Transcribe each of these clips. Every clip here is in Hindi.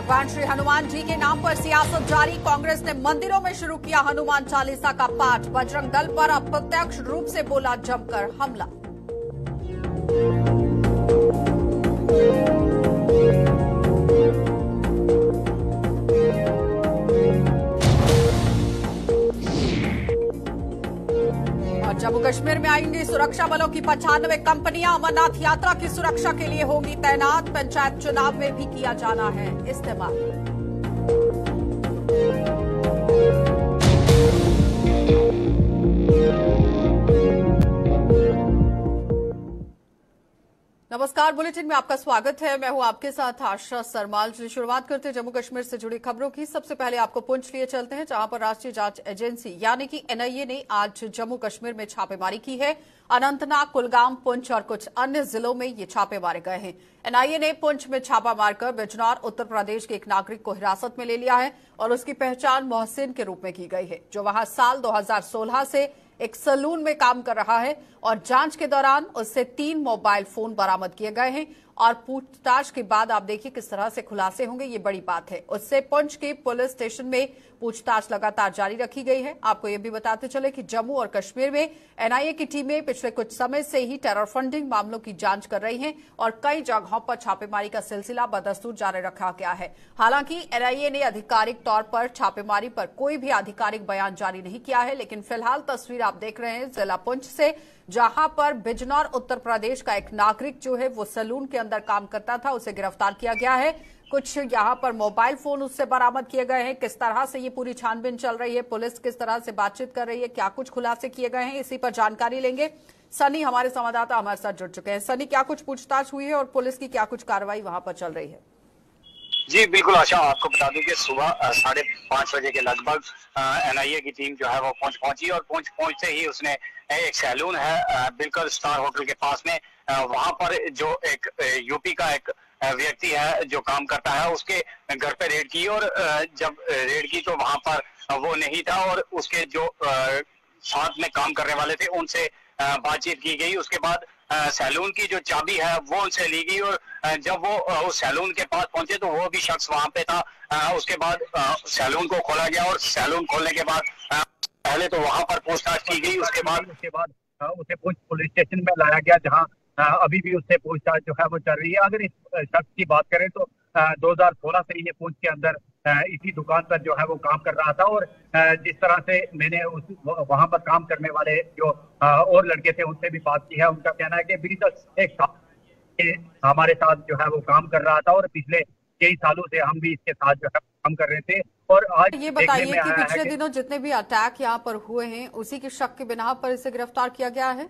भगवान श्री हनुमान जी के नाम पर सियासत जारी। कांग्रेस ने मंदिरों में शुरू किया हनुमान चालीसा का पाठ। बजरंग दल पर अप्रत्यक्ष रूप से बोला जमकर हमला। और जम्मू कश्मीर में आएंगी सुरक्षा बलों की 95 कंपनियां। अमरनाथ यात्रा की सुरक्षा के लिए होंगी तैनात। पंचायत चुनाव में भी किया जाना है इस्तेमाल। नमस्कार, बुलेटिन में आपका स्वागत है। मैं हूं आपके साथ आशा सरमाल। शुरुआत करते हैं जम्मू कश्मीर से जुड़ी खबरों की। सबसे पहले आपको पुंछ लिए चलते हैं, जहां पर राष्ट्रीय जांच एजेंसी यानी कि एनआईए ने आज जम्मू कश्मीर में छापेमारी की है। अनंतनाग, कुलगाम, पुंछ और कुछ अन्य जिलों में ये छापे मारे गए हैं। एनआईए ने पुंछ में छापा मारकर बिजनौर, उत्तर प्रदेश के एक नागरिक को हिरासत में ले लिया है और उसकी पहचान मोहसिन के रूप में की गई है, जो वहां साल 2016 से एक सैलून में काम कर रहा है। और जांच के दौरान उससे 3 मोबाइल फोन बरामद किए गए हैं और पूछताछ के बाद आप देखिए किस तरह से खुलासे होंगे, ये बड़ी बात है। उससे पुंछ के पुलिस स्टेशन में पूछताछ लगातार जारी रखी गई है। आपको ये भी बताते चले कि जम्मू और कश्मीर में एनआईए की टीमें पिछले कुछ समय से ही टेरर फंडिंग मामलों की जांच कर रही हैं और कई जगहों पर छापेमारी का सिलसिला बदस्तूर जारी रखा गया है। हालांकि एनआईए ने आधिकारिक तौर पर छापेमारी पर कोई भी आधिकारिक बयान जारी नहीं किया है, लेकिन फिलहाल तस्वीर आप देख रहे हैं जिला पुंछ से, जहां पर बिजनौर, उत्तर प्रदेश का एक नागरिक जो है वो सैलून के अंदर काम करता था, उसे गिरफ्तार किया गया है। कुछ यहां पर मोबाइल फोन उससे बरामद किए गए हैं। किस तरह से ये पूरी छानबीन चल रही है, पुलिस किस तरह से बातचीत कर रही है, क्या कुछ खुलासे किए गए हैं, इसी पर जानकारी लेंगे। सनी हमारे संवाददाता हमारे साथ जुड़ चुके हैं। सनी, क्या कुछ पूछताछ हुई है और पुलिस की क्या कुछ कार्रवाई वहां पर चल रही है? जी बिल्कुल आशा, आपको बता दूं कि सुबह 5:30 बजे के लगभग एनआईए की टीम जो है वो पहुंची और पहुंचते ही उसने एक सैलून है बिल्कुल स्टार होटल के पास में, वहां पर जो एक यूपी का एक व्यक्ति है जो काम करता है, उसके घर पे रेड की। और जब रेड की तो वहां पर वो नहीं था और उसके जो साथ में काम करने वाले थे उनसे बातचीत की गई। उसके बाद सैलून की जो चाबी है वो उनसे ली गई और जब वो उस सैलून के पास पहुंचे तो वो भी शख्स वहां पे था। उसके बाद सैलून को खोला गया और सैलून खोलने के बाद पहले तो वहां पर पूछताछ की गई। उसके बाद उसे पुलिस स्टेशन में लाया गया, जहां अभी भी उससे पूछताछ जो है वो चल रही है। अगर इस शख्स की बात करें तो 2016 से ये पुंछ के अंदर इसी दुकान पर जो है वो काम कर रहा था। और जिस तरह से मैंने वहां पर काम करने वाले जो और लड़के थे उनसे भी बात की है, उनका कहना है कि बीते एक साल हमारे साथ जो है वो काम कर रहा था और पिछले कई सालों से हम भी इसके साथ जो है काम कर रहे थे। और आज ये बताइए कि पिछले दिनों जितने भी अटैक यहाँ पर हुए हैं उसी के शक के बिना पर इसे गिरफ्तार किया गया है?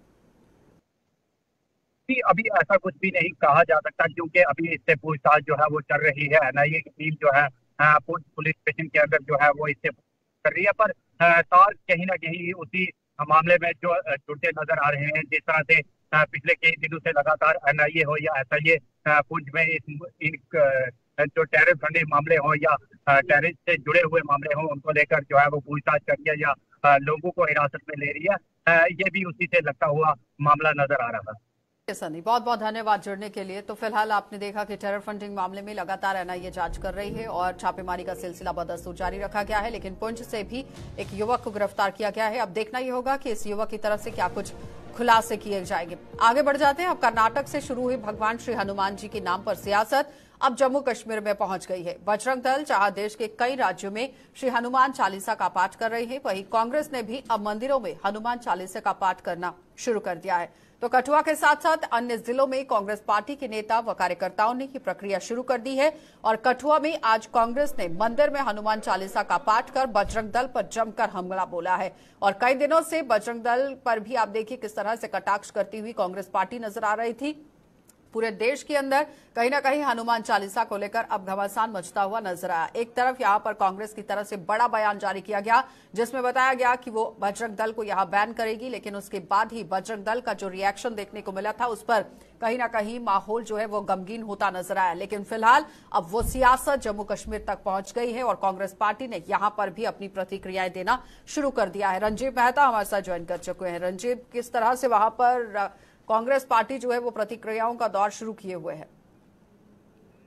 अभी ऐसा कुछ भी नहीं कहा जा सकता, क्योंकि अभी इससे पूछताछ जो है वो चल रही है। एनआईए की टीम जो है पुलिस स्टेशन के अंदर जो है वो इससे कर रही है, पर तार कहीं ना कहीं उसी मामले में जो जुड़ते नजर आ रहे हैं। जिस तरह से पिछले कई दिनों से लगातार एनआईए हो या एसआईए पुंछ में जो टेरर फंडिंग मामले हो या टेररिस्ट से जुड़े हुए मामले हो, उनको लेकर जो है वो पूछताछ कर रही है या लोगों को हिरासत में ले रही है। ये भी उसी से लगता हुआ मामला नजर आ रहा है। सनी, बहुत बहुत धन्यवाद जुड़ने के लिए। तो फिलहाल आपने देखा कि टेरर फंडिंग मामले में लगातार एनआईए जांच कर रही है और छापेमारी का सिलसिला बदस्तूर जारी रखा गया है, लेकिन पुंछ से भी एक युवक को गिरफ्तार किया गया है। अब देखना ये होगा कि इस युवक की तरफ से क्या कुछ खुलासे किए जाएंगे। आगे बढ़ जाते हैं। अब कर्नाटक से शुरू हुई भगवान श्री हनुमान जी के नाम पर सियासत अब जम्मू कश्मीर में पहुंच गई है। बजरंग दल जहां देश के कई राज्यों में श्री हनुमान चालीसा का पाठ कर रही है, वहीं कांग्रेस ने भी अब मंदिरों में हनुमान चालीसा का पाठ करना शुरू कर दिया है। तो कठुआ के साथ साथ अन्य जिलों में कांग्रेस पार्टी के नेता व कार्यकर्ताओं ने ये प्रक्रिया शुरू कर दी है और कठुआ में आज कांग्रेस ने मंदिर में हनुमान चालीसा का पाठ कर बजरंग दल पर जमकर हमला बोला है। और कई दिनों से बजरंग दल पर भी आप देखिए किस तरह से कटाक्ष करती हुई कांग्रेस पार्टी नजर आ रही थी। पूरे देश के अंदर कहीं ना कहीं हनुमान चालीसा को लेकर अब घमासान मचता हुआ नजर आया। एक तरफ यहां पर कांग्रेस की तरफ से बड़ा बयान जारी किया गया, जिसमें बताया गया कि वो बजरंग दल को यहां बैन करेगी, लेकिन उसके बाद ही बजरंग दल का जो रिएक्शन देखने को मिला था उस पर कहीं ना कहीं माहौल जो है वो गमगीन होता नजर आया। लेकिन फिलहाल अब वो सियासत जम्मू कश्मीर तक पहुंच गई है और कांग्रेस पार्टी ने यहां पर भी अपनी प्रतिक्रियाएं देना शुरू कर दिया है। रंजीत मेहता हमारे साथ ज्वाइन कर चुके हैं। रंजीत, किस तरह से वहां पर कांग्रेस पार्टी जो है वो प्रतिक्रियाओं का दौर शुरू किए हुए है?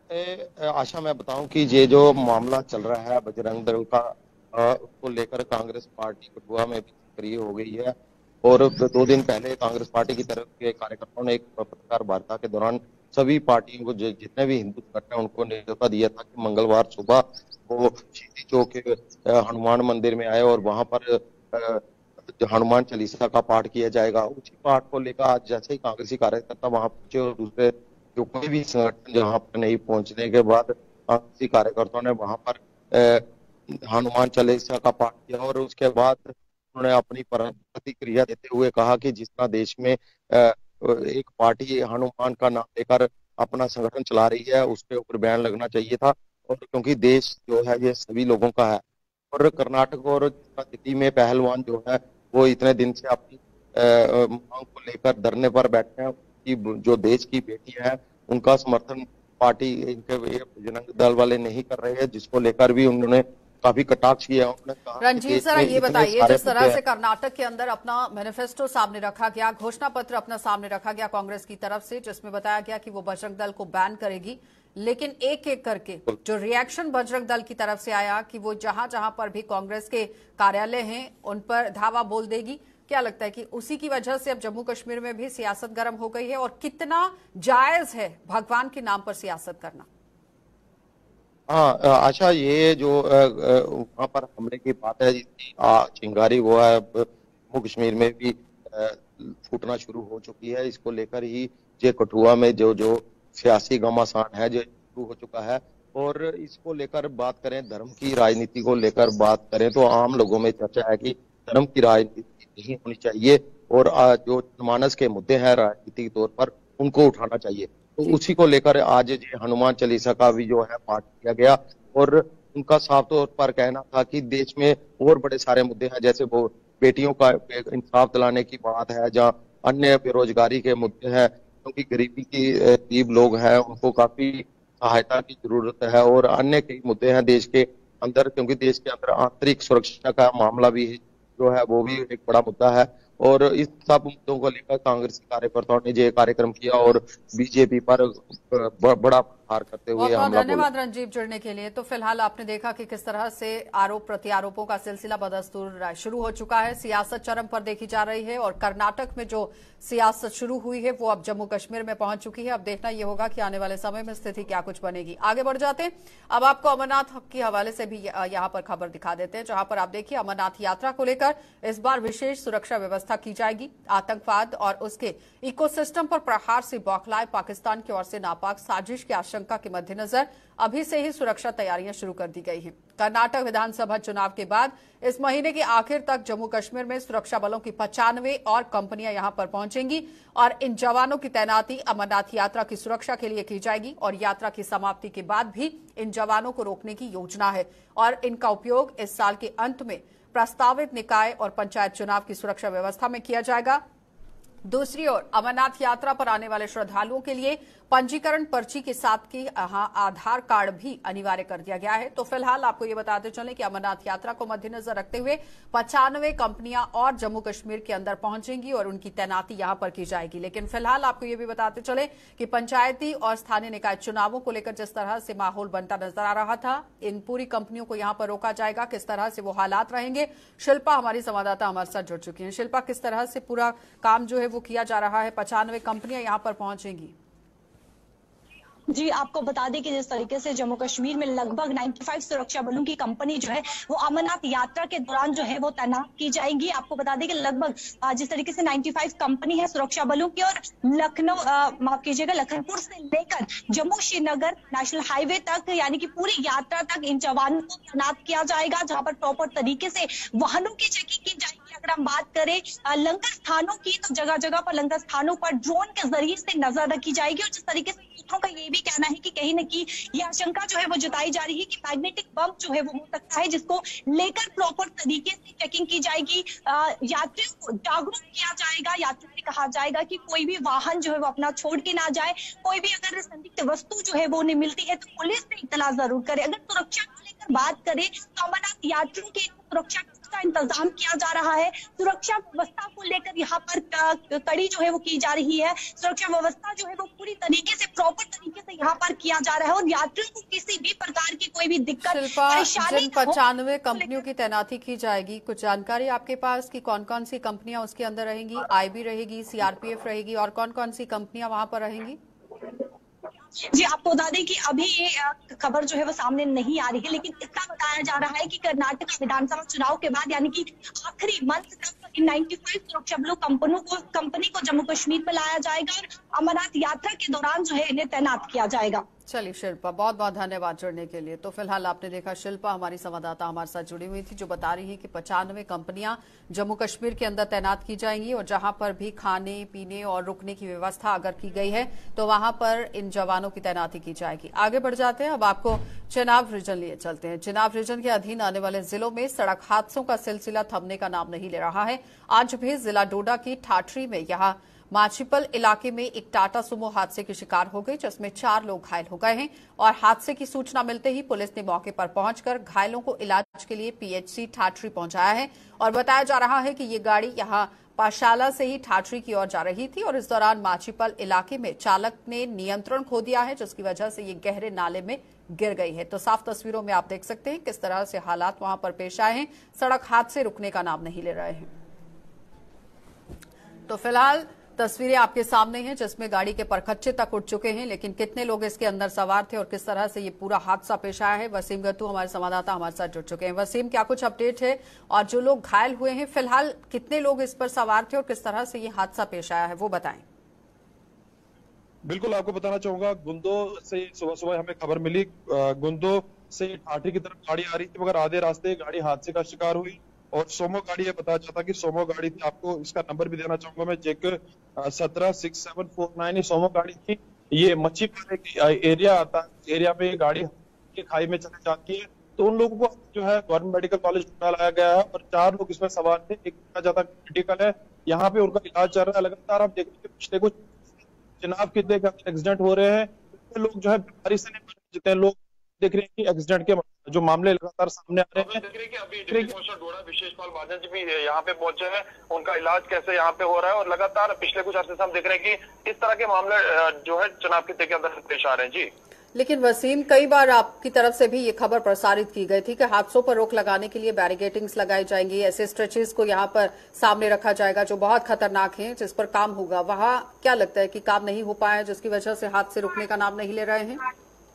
आशा, मैं बताऊं कि ये जो मामला चल रहा है बजरंग दल का, उसको लेकर कांग्रेस पार्टी कठुआ में भी सक्रिय हो गई है। और 2 दिन पहले कांग्रेस पार्टी की तरफ के कार्यकर्ताओं ने एक पत्रकार वार्ता के दौरान सभी पार्टियों को, जितने भी हिंदू संगठन हैं, उनको न्योता दिया था कि मंगलवार सुबह वो शहीदी चौक के हनुमान मंदिर में आए और वहां पर जो हनुमान चालीसा का पाठ किया जाएगा। उसी पाठ को लेकर आज जैसे ही कांग्रेसी कार्यकर्ता वहां पहुंचे और दूसरे जो कोई भी संगठन जहां पर नहीं पहुंचने के बाद कांग्रेसी कार्यकर्ताओं ने वहां पर हनुमान चालीसा का पाठ किया और उसके बाद उन्होंने अपनी प्रतिक्रिया देते हुए कहा कि जिस तरह देश में एक पार्टी हनुमान का नाम लेकर अपना संगठन चला रही है, उसके ऊपर बैन लगना चाहिए था। और क्योंकि देश जो है ये सभी लोगों का है। और कर्नाटक और दिल्ली में पहलवान जो है वो इतने दिन से अपनी मांग को लेकर धरने पर बैठे हैं कि जो देश की बेटियां हैं उनका समर्थन पार्टी इनके बजरंग दल वाले नहीं कर रहे हैं, जिसको लेकर भी उन्होंने काफी कटाक्ष किया। उन्होंने कहा, रंजीत सर ये बताइए, जिस तरह से कर्नाटक के अंदर अपना मैनिफेस्टो सामने रखा गया, घोषणा पत्र अपना सामने रखा गया कांग्रेस की तरफ से, जिसमें बताया गया कि वो बजरंग दल को बैन करेगी, लेकिन एक एक करके जो रिएक्शन बजरंग दल की तरफ से आया कि वो जहां जहां पर भी कांग्रेस के कार्यालय हैं उन पर धावा बोल देगी, क्या लगता है कि उसी की वजह से अब जम्मू कश्मीर में भी सियासत गर्म हो गई है? और कितना जायज है भगवान के नाम पर सियासत करना? हाँ आशा, ये जो वहां पर हमले की बात है, जिसकी चिंगारी वो है जम्मू कश्मीर में भी फूटना शुरू हो चुकी है। इसको लेकर ही ये कठुआ में जो सियासी घमासान है जो शुरू हो चुका है। और इसको लेकर बात करें, धर्म की राजनीति को लेकर बात करें तो आम लोगों में चर्चा है कि धर्म की राजनीति नहीं होनी चाहिए और जो जनमानस के मुद्दे हैं राजनीतिक तौर पर उनको उठाना चाहिए। तो उसी को लेकर आज हनुमान चालीसा का भी जो है पाठ किया गया और उनका साफ तौर पर कहना था कि देश में और बड़े सारे मुद्दे हैं, जैसे वो बेटियों का इंसाफ दिलाने की बात है, जहाँ अन्य बेरोजगारी के मुद्दे हैं, क्योंकि गरीबी की गरीब लोग हैं उनको काफी सहायता की जरूरत है और अन्य कई मुद्दे हैं देश के अंदर, क्योंकि देश के अंदर आंतरिक सुरक्षा का मामला भी जो है वो भी एक बड़ा मुद्दा है। और इस सब मुद्दों को लेकर कांग्रेस कार्यकर्ताओं ने ये कार्यक्रम किया और बीजेपी पर बड़ा प्रहार करते हुए हमला। धन्यवाद रंजीत जुड़ने के लिए। तो फिलहाल आपने देखा कि किस तरह से आरोप प्रत्यारोपों का सिलसिला बदस्तूर शुरू हो चुका है, सियासत चरम पर देखी जा रही है और कर्नाटक में जो सियासत शुरू हुई है वो अब जम्मू कश्मीर में पहुंच चुकी है। अब देखना यह होगा कि आने वाले समय में स्थिति क्या कुछ बनेगी। आगे बढ़ जाते हैं, अब आपको अमरनाथ के हवाले से भी यहाँ पर खबर दिखा देते हैं, जहां पर आप देखिए अमरनाथ यात्रा को लेकर इस बार विशेष सुरक्षा व्यवस्था की जाएगी। आतंकवाद और उसके इकोसिस्टम पर प्रहार से बौखलाए पाकिस्तान की ओर से नापाक साजिश की आशंका के मद्देनजर अभी से ही सुरक्षा तैयारियां शुरू कर दी गई हैं। कर्नाटक विधानसभा चुनाव के बाद इस महीने के आखिर तक जम्मू कश्मीर में सुरक्षा बलों की 95 और कंपनियां यहां पर पहुंचेंगी और इन जवानों की तैनाती अमरनाथ यात्रा की सुरक्षा के लिए की जाएगी और यात्रा की समाप्ति के बाद भी इन जवानों को रोकने की योजना है और इनका उपयोग इस साल के अंत में प्रस्तावित निकाय और पंचायत चुनाव की सुरक्षा व्यवस्था में किया जाएगा। दूसरी ओर अमरनाथ यात्रा पर आने वाले श्रद्धालुओं के लिए पंजीकरण पर्ची के साथ की आधार कार्ड भी अनिवार्य कर दिया गया है। तो फिलहाल आपको ये बताते चलें कि अमरनाथ यात्रा को मद्देनजर रखते हुए 95 कंपनियां और जम्मू कश्मीर के अंदर पहुंचेंगी और उनकी तैनाती यहां पर की जाएगी। लेकिन फिलहाल आपको ये भी बताते चले कि पंचायती और स्थानीय निकाय चुनावों को लेकर जिस तरह से माहौल बनता नजर आ रहा था, इन पूरी कंपनियों को यहां पर रोका जाएगा। किस तरह से वो हालात रहेंगे, शिल्पा हमारी संवाददाता हमारे साथ जुड़ चुकी है। शिल्पा, किस तरह से पूरा काम जो है वो किया जा रहा है? 95 कंपनियां यहां पर पहुंचेंगी। जी, आपको बता दें कि जिस तरीके से जम्मू कश्मीर में लगभग 95 सुरक्षा बलों की कंपनी जो है वो अमरनाथ यात्रा के दौरान जो है वो तैनात की जाएंगी। आपको बता दें कि लगभग जिस तरीके से 95 कंपनी है सुरक्षा बलों की और लखनऊ माफ कीजिएगा लखनपुर से लेकर जम्मू श्रीनगर नेशनल हाईवे तक यानी कि पूरी यात्रा तक इन जवानों को तैनात किया जाएगा, जहां पर प्रॉपर तरीके से वाहनों की चेकिंग की जाएगी। अगर हम बात करें लंगर स्थानों की, तो जगह जगह पर लंगर स्थानों पर ड्रोन के जरिए से नजर रखी जाएगी और जिस तरीके से का ये भी कहना है कि कहीं न कहीं ये आशंका जो है वो जताई जा रही है कि मैग्नेटिक बम जो है वो हो सकता है, जिसको लेकर प्रॉपर तरीके से चेकिंग की जाएगी। यात्रियों को जागरूक किया जाएगा, यात्रियों से कहा जाएगा कि कोई भी वाहन जो है वो अपना छोड़ के ना जाए, कोई भी अगर संदिग्ध वस्तु जो है वो उन्हें मिलती है तो पुलिस से इत्तला जरूर करे। अगर सुरक्षा को लेकर बात करें तो अमरनाथ यात्रियों की सुरक्षा का इंतजाम किया जा रहा है। सुरक्षा व्यवस्था को लेकर यहाँ पर कड़ी जो है वो की जा रही है। सुरक्षा व्यवस्था जो है वो पूरी तरीके से प्रॉपर तरीके से यहाँ पर किया जा रहा है और यात्रियों को किसी भी प्रकार की कोई भी दिक्कत परेशानी जिन 95 कंपनियों की तैनाती की जाएगी, कुछ जानकारी आपके पास कि कौन कौन सी कंपनियां उसके अंदर रहेंगी? आईबी रहेगी, सीआरपीएफ रहेगी और कौन कौन सी कंपनियां वहां पर रहेंगी? जी आपको बता दें कि अभी ये खबर जो है वो सामने नहीं आ रही है, लेकिन इतना बताया जा रहा है कि कर्नाटक विधानसभा चुनाव के बाद यानी कि आखिरी मंथ तक 95 सुरक्षा बलों कंपनी को जम्मू कश्मीर में लाया जाएगा और अमरनाथ यात्रा के दौरान जो है इन्हें तैनात किया जाएगा। चलिए शिल्पा, बहुत बहुत धन्यवाद जुड़ने के लिए। तो फिलहाल आपने देखा शिल्पा हमारी संवाददाता हमारे साथ जुड़ी हुई थी, जो बता रही है कि 95 कंपनियां जम्मू कश्मीर के अंदर तैनात की जाएंगी और जहां पर भी खाने पीने और रुकने की व्यवस्था अगर की गई है तो वहां पर इन जवानों की तैनाती की जाएगी। आगे बढ़ जाते हैं, अब आपको चेनाब रीजन लिए चलते हैं। चेनाब रीजन के अधीन आने वाले जिलों में सड़क हादसों का सिलसिला थमने का नाम नहीं ले रहा है। आज भी जिला डोडा की ठाठरी में यहां माछीपल इलाके में एक टाटा सुमो हादसे की शिकार हो गई, जिसमें 4 लोग घायल हो गए हैं और हादसे की सूचना मिलते ही पुलिस ने मौके पर पहुंचकर घायलों को इलाज के लिए पीएचसी ठाठरी पहुंचाया है और बताया जा रहा है कि ये गाड़ी यहां पाठशाला से ही ठाठरी की ओर जा रही थी और इस दौरान माछीपल इलाके में चालक ने नियंत्रण खो दिया है, जिसकी वजह से ये गहरे नाले में गिर गई है। तो साफ तस्वीरों में आप देख सकते हैं किस तरह से हालात वहां पर पेश आए हैं। सड़क हादसे रुकने का नाम नहीं ले रहे हैं। तो फिलहाल तस्वीरें आपके सामने हैं जिसमें गाड़ी के परखच्चे तक उठ चुके हैं, लेकिन कितने लोग इसके अंदर सवार थे और किस तरह से ये पूरा हादसा पेश आया है, वसीम गत्तू हमारे संवाददाता हमारे साथ जुड़ चुके हैं। वसीम, क्या कुछ अपडेट है और जो लोग घायल हुए हैं फिलहाल कितने लोग इस पर सवार थे और किस तरह से ये हादसा पेश आया है वो बताएं। बिल्कुल, आपको बताना चाहूंगा, गुंदो से सुबह सुबह हमें खबर मिली, गुंदो से ठाठरी की तरफ गाड़ी आ रही थी मगर आधे रास्ते गाड़ी हादसे का शिकार हुई और सोमो गाड़ी है। बताया जाता कि सोमो गाड़ी थी। आपको इसका नंबर भी देना चाहूंगा मैं, चेक 176749 सोमो गाड़ी थी। ये मच्छीपल एरिया आता है, एरिया में ये गाड़ी के खाई में चली जाती है। तो उन लोगों को जो है गवर्नमेंट मेडिकल कॉलेज लाया गया है और 4 लोग इसमें सवार थे। एक ज्यादा क्रिटिकल है, यहाँ पे उनका इलाज चल रहा है। लगातार आप देख रहे पिछले कुछ चुनाव कितने एक्सीडेंट हो रहे हैं, लोग जो है बीमारी से नहीं, जितने लोग देख रहे हैं कि एक्सीडेंट के जो मामले लगातार सामने आ रहे हैं। देख रहे हैं कि अभी डिप्टी कमिश्नर डोडा विशेषपाल महाजन जी भी यहाँ पे पहुंचे हैं, उनका इलाज कैसे यहाँ पे हो रहा है और लगातार पिछले कुछ अर्से से हम देख रहे हैं कि इस तरह के मामले जो है चुनाव के अंदर पेश आ रहे हैं। जी लेकिन वसीम, कई बार आपकी तरफ से भी ये खबर प्रसारित की गई थी कि हादसों पर रोक लगाने के लिए बैरिकेडिंग्स लगाई जाएंगी, ऐसे स्ट्रेचेस को यहाँ पर सामने रखा जाएगा जो बहुत खतरनाक हैं, जिस पर काम होगा। वहां क्या लगता है कि काम नहीं हो पाया जिसकी वजह से हादसे रुकने का नाम नहीं ले रहे हैं?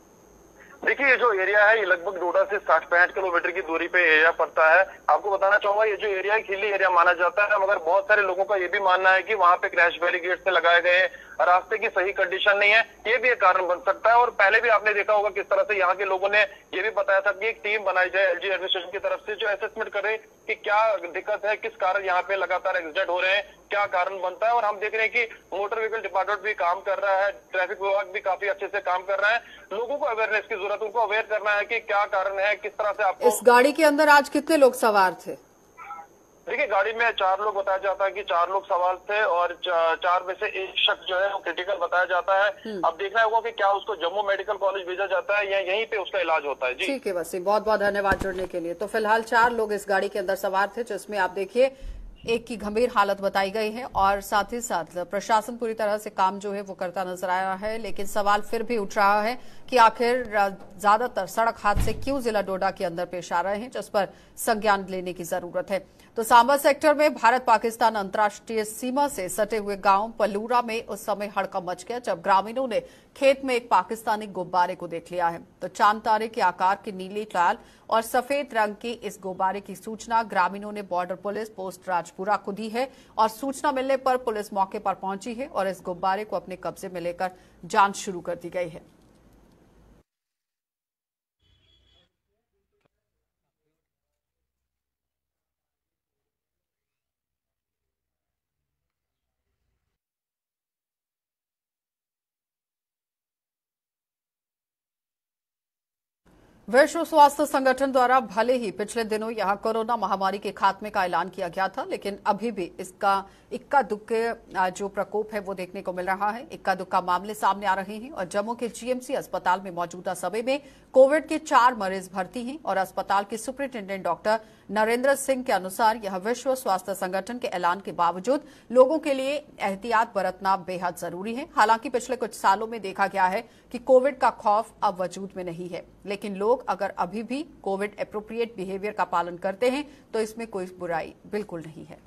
देखिए, ये जो एरिया है ये लगभग डोडा से 60-65 किलोमीटर की दूरी पे एरिया पड़ता है। आपको बताना चाहूंगा, ये जो एरिया है हिली एरिया माना जाता है, मगर बहुत सारे लोगों का ये भी मानना है कि वहाँ पे क्रैश बैरिकेड से लगाए गए रास्ते की सही कंडीशन नहीं है, ये भी एक कारण बन सकता है। और पहले भी आपने देखा होगा किस तरह से यहाँ के लोगों ने ये भी बताया था कि एक टीम बनाई जाए एलजी एडमिनिस्ट्रेशन की तरफ से जो असेसमेंट करे कि क्या दिक्कत है, किस कारण यहाँ पे लगातार एक्सीडेंट हो रहे हैं, क्या कारण बनता है। और हम देख रहे हैं कि मोटर व्हीकल डिपार्टमेंट भी काम कर रहा है, ट्रैफिक विभाग भी काफी अच्छे से काम कर रहा है। लोगों को अवेयरनेस की जरूरत, उनको अवेयर करना है कि क्या कारण है, किस तरह से आपको। इस गाड़ी के अंदर आज कितने लोग सवार थे? देखिए, गाड़ी में 4 लोग बताया जाता है कि 4 लोग सवार थे और 4 में से एक शख्स जो है वो क्रिटिकल बताया जाता है। अब देखना होगा कि क्या उसको जम्मू मेडिकल कॉलेज भेजा जाता है या यहीं पे उसका इलाज होता है। जी ठीक है वसीम, बहुत बहुत धन्यवाद जुड़ने के लिए। तो फिलहाल 4 लोग इस गाड़ी के अंदर सवार थे, जिसमें आप देखिए एक की गंभीर हालत बताई गई है और साथ ही साथ प्रशासन पूरी तरह से काम जो है वो करता नजर आया है। लेकिन सवाल फिर भी उठ रहा है कि आखिर ज्यादातर सड़क हादसे क्यों जिला डोडा के अंदर पेश आ रहे हैं, जिस पर संज्ञान लेने की जरूरत है। तो सांबा सेक्टर में भारत पाकिस्तान अंतर्राष्ट्रीय सीमा से सटे हुए गांव पलूरा में उस समय हड़कंप मच गया जब ग्रामीणों ने खेत में एक पाकिस्तानी गुब्बारे को देख लिया है। तो चांद तारे के आकार के नीले, लाल और सफेद रंग के इस गुब्बारे की सूचना ग्रामीणों ने बॉर्डर पुलिस पोस्ट राजपुरा को दी है और सूचना मिलने पर पुलिस मौके पर पहुंची है और इस गुब्बारे को अपने कब्जे में लेकर जांच शुरू कर दी गई है। विश्व स्वास्थ्य संगठन द्वारा भले ही पिछले दिनों यहां कोरोना महामारी के खात्मे का ऐलान किया गया था, लेकिन अभी भी इसका इक्का दुक्के जो प्रकोप है वो देखने को मिल रहा है। इक्का दुक्का मामले सामने आ रहे हैं और जम्मू के जीएमसी अस्पताल में मौजूदा समय में कोविड के 4 मरीज भर्ती हैं और अस्पताल के सुपरिंटेंडेंट डॉक्टर नरेंद्र सिंह के अनुसार यह विश्व स्वास्थ्य संगठन के ऐलान के बावजूद लोगों के लिए एहतियात बरतना बेहद जरूरी है। हालांकि पिछले कुछ सालों में देखा गया है कि कोविड का खौफ अब वजूद में नहीं है, लेकिन लोग अगर अभी भी कोविड एप्रोप्रिएट बिहेवियर का पालन करते हैं तो इसमें कोई बुराई बिल्कुल नहीं है।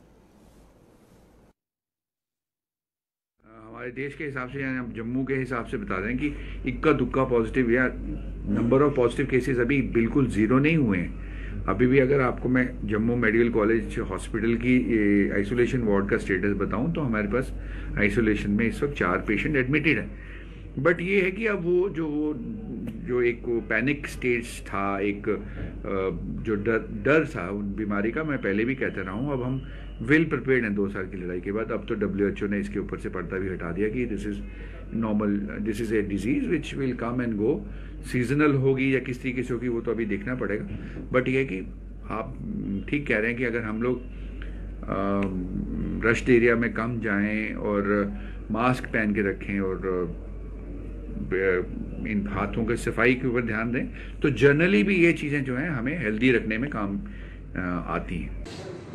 हमारे देश के हिसाब से या जम्मू के हिसाब से बता दें कि इक्का दुक्का पॉजिटिव या नंबर ऑफ पॉजिटिव केसेस अभी बिल्कुल जीरो नहीं हुए हैं। अभी भी अगर आपको मैं जम्मू मेडिकल कॉलेज हॉस्पिटल की आइसोलेशन वार्ड का स्टेटस बताऊं तो हमारे पास आइसोलेशन में इस वक्त 4 पेशेंट एडमिटेड हैं। बट ये है कि अब वो जो एक पैनिक स्टेज था, एक जो डर था बीमारी का, मैं पहले भी कहता रहा हूँ, अब हम वेल प्रिपेयर्ड हैं 2 साल की लड़ाई के बाद। अब तो WHO ने इसके ऊपर से पर्दा भी हटा दिया कि this is normal, this is a disease which will come and go, seasonal होगी या किस तरीके से होगी वो तो अभी देखना पड़ेगा। बट ये है कि आप ठीक कह रहे हैं कि अगर हम लोग रश्ड एरिया में कम जाएं और मास्क पहन के रखें और इन हाथों के सफाई के ऊपर ध्यान दें तो जनरली भी ये चीज़ें जो हैं हमें हेल्दी रखने में काम आती हैं।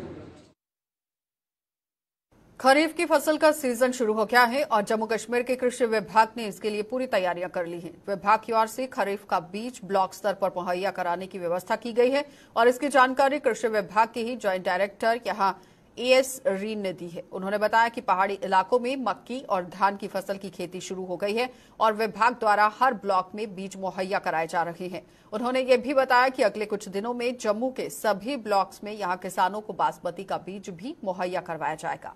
खरीफ की फसल का सीजन शुरू हो गया है और जम्मू कश्मीर के कृषि विभाग ने इसके लिए पूरी तैयारियां कर ली हैं। विभाग की ओर से खरीफ का बीज ब्लॉक स्तर पर मुहैया कराने की व्यवस्था की गई है और इसकी जानकारी कृषि विभाग के ही ज्वाइंट डायरेक्टर यहां AS रीन ने दी है। उन्होंने बताया कि पहाड़ी इलाकों में मक्की और धान की फसल की खेती शुरू हो गई है और विभाग द्वारा हर ब्लॉक में बीज मुहैया कराए जा रहे हैं। उन्होंने ये भी बताया कि अगले कुछ दिनों में जम्मू के सभी ब्लॉक्स में यहां किसानों को बासमती का बीज भी मुहैया करवाया जाएगा।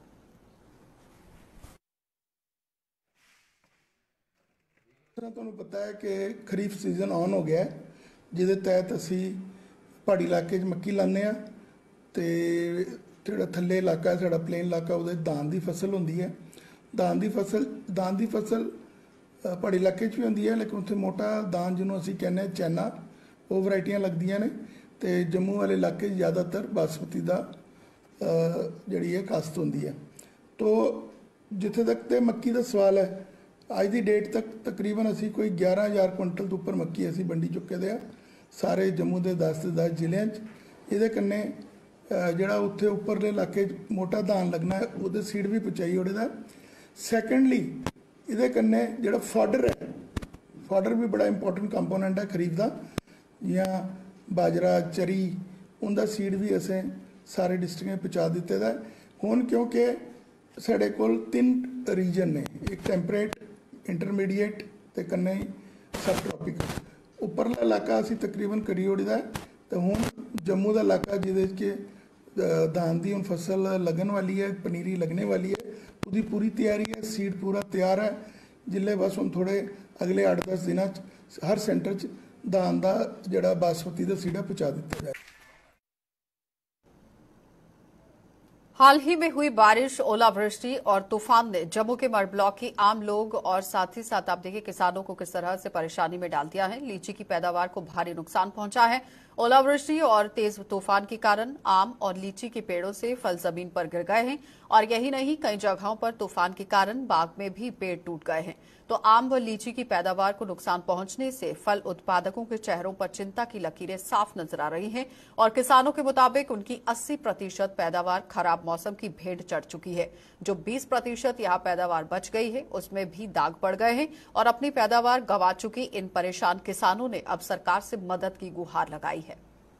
ਤੁਹਾਨੂੰ ਪਤਾ ਹੈ ਕਿ ਖਰੀਫ ਸੀਜ਼ਨ ਆਨ ਹੋ ਗਿਆ ਹੈ, ਜਿਹਦੇ ਤਹਿਤ ਅਸੀਂ ਪਹਾੜੀ ਇਲਾਕੇ 'ਚ ਮੱਕੀ ਲਾਉਂਦੇ ਆ ਤੇ ਜਿਹੜਾ ਥੱਲੇ ਇਲਾਕਾ ਹੈ ਸਾਡਾ ਪਲੇਨ ਇਲਾਕਾ ਉਹਦੇ ਦਾਨ ਦੀ ਫਸਲ ਹੁੰਦੀ ਹੈ। ਦਾਨ ਦੀ ਫਸਲ ਪਹਾੜੀ ਇਲਾਕੇ 'ਚ ਵੀ ਹੁੰਦੀ ਹੈ, ਲੇਕਿਨ ਉੱਥੇ ਮੋਟਾ ਦਾਨ ਜਿਹਨੂੰ ਅਸੀਂ ਕਹਿੰਦੇ ਚੈਨਾ, ਉਹ ਵੈਰਾਈਟੀਆਂ ਲੱਗਦੀਆਂ ਨੇ ਤੇ ਜੰਮੂ ਵਾਲੇ ਇਲਾਕੇ 'ਚ ਜ਼ਿਆਦਾਤਰ ਬਾਸਮਤੀ ਦਾ ਜਿਹੜੀ ਹੈ ਕਾਸ਼ਤ ਹੁੰਦੀ ਹੈ। तो ਜਿੱਥੇ ਤੱਕ ਤੇ ਮੱਕੀ ਦਾ ਸਵਾਲ ਹੈ, ਅੱਜ ਦੀ ਡੇਟ ਤੱਕ ਤਕਰੀਬਨ ਅਸੀਂ ਕੋਈ 11,000 ਕੁਇੰਟਲ ਤੋਂ ਉੱਪਰ ਮੱਕੀ ਅਸੀਂ ਵੰਡੀ ਚੁੱਕੇ ਦੇ ਆ ਸਾਰੇ ਜੰਮੂ ਦੇ 10 ਜ਼ਿਲ੍ਹਿਆਂ 'ਚ। ਇਹਦੇ ਕੰਨੇ ਜਿਹੜਾ ਉੱਥੇ ਉੱਪਰਲੇ ਇਲਾਕੇ 'ਚ ਮੋਟਾ ਧਾਨ ਲੱਗਣਾ ਹੈ ਉਹਦੇ ਸੀਡ ਵੀ ਪਹੁੰਚਾਈ ਉਹਦੇ ਦਾ। ਸੈਕੰਡਲੀ ਇਹਦੇ ਕੰਨੇ ਜਿਹੜਾ ਫਾਡਰ ਹੈ, ਫਾਡਰ ਵੀ ਬੜਾ ਇੰਪੋਰਟੈਂਟ ਕੰਪੋਨੈਂਟ ਹੈ ਖਰੀਫ ਦਾ, ਜਾਂ ਬਾਜਰਾ, ਚਰੀ, ਉਹਦਾ ਸੀਡ ਵੀ ਅਸੀਂ ਸਾਰੇ ਡਿਸਟ੍ਰਿਕਟ 'ਚ ਪਹੁੰਚਾ ਦਿੱਤੇ ਦਾ। ਹੁਣ ਕਿਉਂਕਿ ਸਾਡੇ ਕੋਲ 3 ਰੀਜਨ ਨੇ, ਇੱਕ ਟੈਂਪਰੇਟ, इंटरमीडिएट ते कन्ने सब ट्रॉपिकल, उपरला इलाका असी तकरीबन करी ओड़ीदा। तो हुण जम्मू का इलाका जिहदे कि धान की हुण फसल लगन वाली है, पनीरी लगने वाली है, उसकी पूरी तैयारी है, सीड पूरा तैयार है। जिले बस हुण थोड़े अगले 8-10 दिनों हर सेंटर च धान का जिहड़ा बासमती का सीड पहुँचा दिता जाए। हाल ही में हुई बारिश, ओलावृष्टि और तूफान ने जम्मू के मर ब्लॉक की आम लोग और साथ ही साथ आप देखिए किसानों को किस तरह से परेशानी में डाल दिया है। लीची की पैदावार को भारी नुकसान पहुंचा है। ओलावृष्टि और तेज तूफान के कारण आम और लीची के पेड़ों से फल जमीन पर गिर गए हैं और यही नहीं, कई जगहों पर तूफान के कारण बाग में भी पेड़ टूट गए हैं। तो आम व लीची की पैदावार को नुकसान पहुंचने से फल उत्पादकों के चेहरों पर चिंता की लकीरें साफ नजर आ रही हैं और किसानों के मुताबिक उनकी 80% पैदावार खराब मौसम की भेंट चढ़ चुकी है। जो 20% यहां पैदावार बच गई है उसमें भी दाग पड़ गए हैं और अपनी पैदावार गंवा चुकी इन परेशान किसानों ने अब सरकार से मदद की गुहार लगाई है।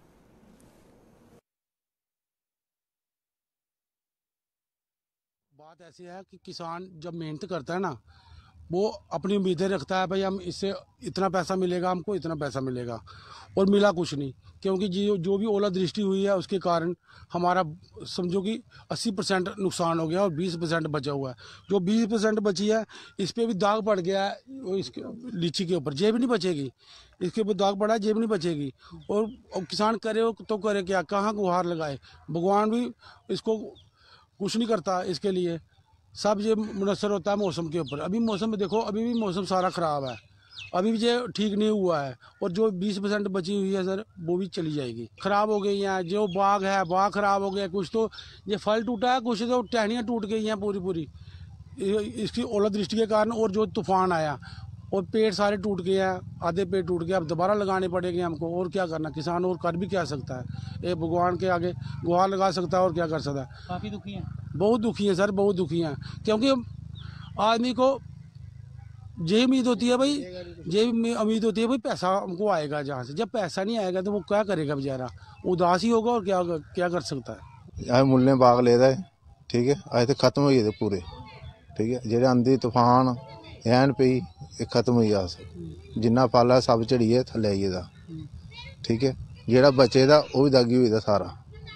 बात ऐसी है कि किसान जब मेहनत करता है ना, वो अपनी उम्मीदें रखता है, भाई हम इससे इतना पैसा मिलेगा, हमको इतना पैसा मिलेगा, और मिला कुछ नहीं। क्योंकि जो भी ओलावृष्टि हुई है उसके कारण हमारा समझो कि 80% नुकसान हो गया और 20% बचा हुआ है। जो 20% बची है इस पर भी दाग पड़ गया है, इसके लीची के ऊपर जेब नहीं बचेगी, इसके ऊपर दाग पड़ा है, जेब नहीं बचेगी। और किसान करे तो करे क्या, कहाँ गुहार लगाए। भगवान भी इसको कुछ नहीं करता, इसके लिए सब ये मुनसर होता है मौसम के ऊपर। अभी मौसम में देखो, अभी भी मौसम सारा ख़राब है, अभी भी ये ठीक नहीं हुआ है, और जो 20% बची हुई है सर वो भी चली जाएगी। ख़राब हो गई हैं, जो बाग है बाग ख़राब हो गया, कुछ तो ये फल टूटा है, कुछ तो टहनियाँ टूट गई हैं पूरी। इसकी ओलावृष्टि के कारण और जो तूफान आया और पेड़ सारे टूट गए हैं, आधे पेड़ टूट गए, अब दोबारा लगाने पड़ेंगे हमको। और क्या करना, किसान और कर भी क्या सकता है, ये भगवान के आगे गुहार लगा सकता है और क्या कर सकता है। काफ़ी दुखी हैं, बहुत दुखी हैं सर, बहुत दुखी हैं, क्योंकि आदमी को यही उम्मीद होती है भाई, यही उम्मीद होती है भाई पैसा हमको आएगा जहाँ से। जब पैसा नहीं आएगा तो वो क्या करेगा बेचारा, उदास ही होगा और क्या कर सकता है। अस मुल्लें बाग लेदा है, ठीक है, अज तो खत्म हो गए पूरे, ठीक है। जेह्ड़े आंधी तूफान ऐन पई खत्म हो गया, जिन्ना फल है सब झड़िए थल्ले आई गेदा, ठीक है। जेह्ड़ा बचे दा ओह भी दागी होई दा सारा,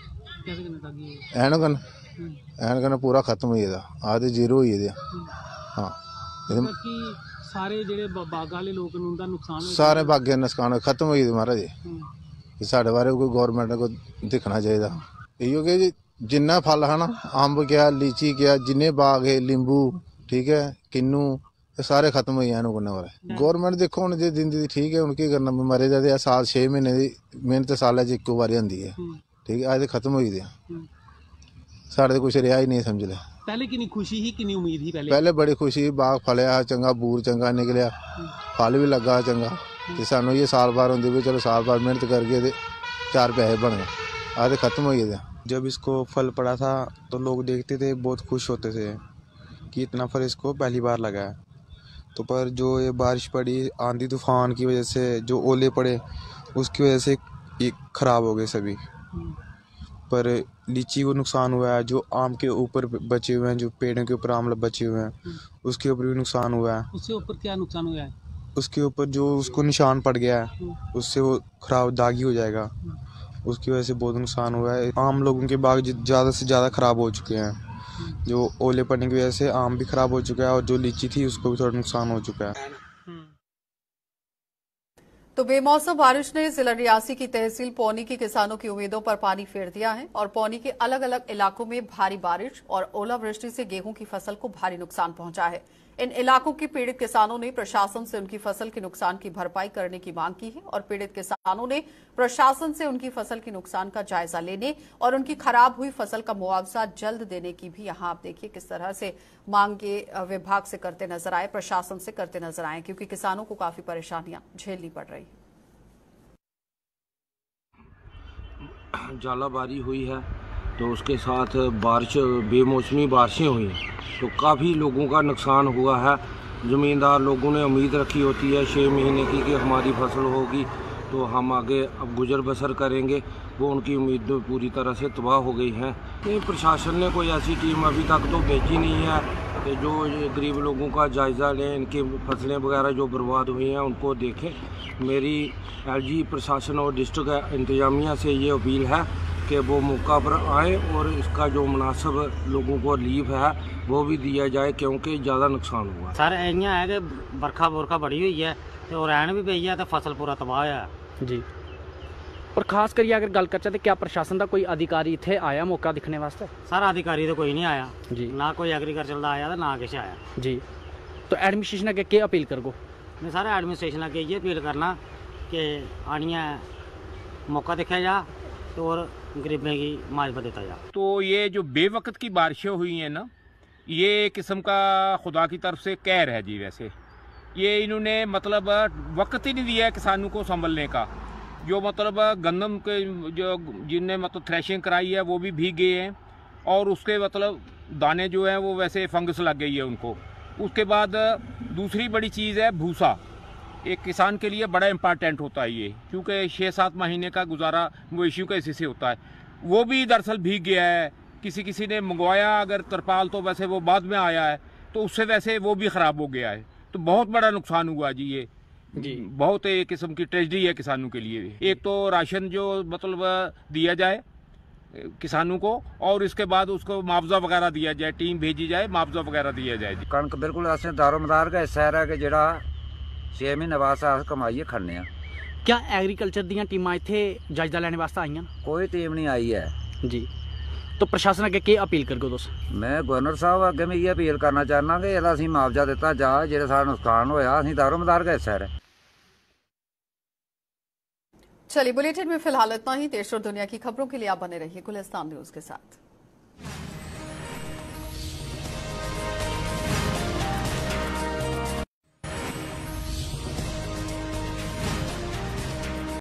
ऐन कन्नै पूरा खत्म हो गेदा, आखदे जीरो हो गेदे। हाँ, सारे जेह्ड़े बाग आह्ले लोक न उंदा नुकसान सारे बागें नुकसान खत्म हो गेदे महाराज। साढ़े बारे कोई गौरमेंट को दिक्खना चाहिए, इयो कि जिन्ना फल है ना, अंब क्या, लीची क्या, जिन्ने बाग है, लींबू, ठीक है, किन्नू, सारे खत्म हो गए कन्नै बारे। गौरमेंट देखो हुण जे दिंदी ठीक है, हुण की करना, मरे दा साल 6 महीने दी मेहनत सालै च इक्को बारी आंदी है, ठीक है। अज तो खत्म हो गेदे, साढ़े तो कुछ रहा ही नहीं समझ लै। पहले कितनी खुशी ही, कितनी उम्मीद ही पहले बड़ी खुशी, बाग फलिया चंगा, बूर चंगा निकलिया, फल भी लगा चंगा, ते सानू ये साल भर होंदी भी चलो साल भर मेहनत करके ते 4 पैसे बन गए, आज तो खत्म हो गए। जब इसको फल पड़ा था तो लोग देखते थे, बहुत खुश होते थे कि इतना फल इसको पहली बार लगा है। तो पर जो ये बारिश पड़ी आंधी तूफान की वजह से, जो ओले पड़े उसकी वजह से ये ख़राब हो गए सभी। पर लीची को नुकसान हुआ है, जो आम के ऊपर बचे हुए हैं, जो पेड़ों के ऊपर आम बचे हुए हैं, उसके ऊपर भी नुकसान हुआ है। उसके ऊपर क्या नुकसान हुआ है? उसके ऊपर जो उसको निशान पड़ गया है, उससे वो ख़राब दागी हो जाएगा, उसकी वजह से बहुत नुकसान हुआ है। आम लोगों के बाग ज़्यादा से ज़्यादा ख़राब हो चुके हैं, जो ओले पड़ने की वजह से आम भी ख़राब हो चुका है और जो लीची थी उसको भी थोड़ा नुकसान हो चुका है। तो बेमौसम बारिश ने जिला रियासी की तहसील पौनी के किसानों की उम्मीदों पर पानी फेर दिया है और पौनी के अलग अलग इलाकों में भारी बारिश और ओलावृष्टि से गेहूं की फसल को भारी नुकसान पहुंचा है। इन इलाकों के पीड़ित किसानों ने प्रशासन से उनकी फसल के नुकसान की भरपाई करने की मांग की है और पीड़ित किसानों ने प्रशासन से उनकी फसल के नुकसान का जायजा लेने और उनकी खराब हुई फसल का मुआवजा जल्द देने की भी यहां आप देखिए किस तरह से मांगे विभाग से करते नजर आए, प्रशासन से करते नजर आए, क्योंकि किसानों को काफी परेशानियां झेलनी पड़ रही। झालाबारी हुई है तो उसके साथ बारिश, बेमौसमी बारिशें हुई हैं तो काफ़ी लोगों का नुकसान हुआ है। ज़मींदार लोगों ने उम्मीद रखी होती है 6 महीने की कि हमारी फसल होगी तो हम आगे अब गुजर बसर करेंगे, वो उनकी उम्मीद पूरी तरह से तबाह हो गई हैं। प्रशासन ने कोई ऐसी टीम अभी तक तो भेजी नहीं है कि जो गरीब लोगों का जायज़ा लें, इनकी फसलें वगैरह जो बर्बाद हुई हैं उनको देखें। मेरी एलजी प्रशासन और डिस्ट्रिक्ट इंतजामिया से ये अपील है कि वो मौका पर आए और इसका जो मुनासिब लोगों को रिलीफ है वो भी दिया जाए, क्योंकि ज़्यादा नुकसान हुआ। सर इ'यां है कि बरखा बुरखा बड़ी हुई है तो रैन भी पई है तो फसल पूरा तबाह है जी। और खास करिए अगर गल करचै तो क्या प्रशासन का कोई अधिकारी इत्थे आया मौका दिखने वास्ते? सर अधिकारी तो कोई नहीं आया जी, ना कोई एग्रीकल्चर का आया तो ना किश आया जी। तो एडमिनिस्ट्रेशन अगे केह् अपील करगो? मैं सारे एडमिनिस्ट्रेशन अगे इ'यै अपील करना कि आनिए मौका देखा जा और गरीबों की मुआवजा देता जा। तो ये जो बेवक्त की बारिशें हुई हैं ना, ये किस्म का खुदा की तरफ से कहर है जी। वैसे ये इन्होंने मतलब वक्त ही नहीं दिया है किसानों को संभलने का। जो मतलब गंदम के जो जिनने मतलब थ्रेशिंग कराई है वो भी भीग गए हैं और उसके मतलब दाने जो हैं वो वैसे फंगस लग गई है उनको। उसके बाद दूसरी बड़ी चीज़ है भूसा। एक किसान के लिए बड़ा इम्पॉर्टेंट होता है ये, क्योंकि 6-7 महीने का गुजारा वो इश्यू का इसी से होता है। वो भी दरअसल भीग गया है। किसी ने मंगवाया अगर तरपाल तो वैसे वो बाद में आया है तो उससे वैसे वो भी ख़राब हो गया है। तो बहुत बड़ा नुकसान हुआ जी। ये जी बहुत एक किस्म की ट्रेजेडी है किसानों के लिए। एक तो राशन जो मतलब दिया जाए किसानों को और इसके बाद उसको मुआवजा वगैरह दिया जाए, टीम भेजी जाए, मुआवजा वगैरह दिया जाए। कणक बिल्कुल असें दारोमदार का हिस्सा है कि जेड़ा 6 महीने बाद अस कमाइए खाने। क्या एग्रीकल्चर दी टीमां इत्थे जायजा लैने वास्ते आईयां? कोई टीम नहीं आई है जी। तो प्रशासन अगे केह् अपील करगो तुस? मैं गवर्नर साहब अगे मैं ये अपील करना चाहना कि एह्दा असीं मुआवजा दित्ता जा, जेह्ड़ा साढ़ा नुकसान होया असीं दारोमदार का हिस्सा है। चलिए बुलेटिन में फिलहाल इतना ही। देश और दुनिया की खबरों के लिए आप बने रहिए गुलिस्तान न्यूज के साथ।